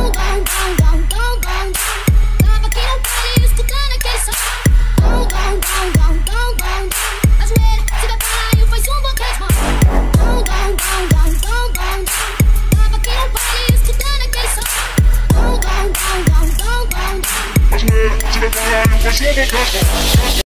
Tava aqui no baile escutando aquele som. A zoeira se prepara e faz um boquete. Tava aqui no baile escutando aquele som. A zoeira se prepara e faz um boquete.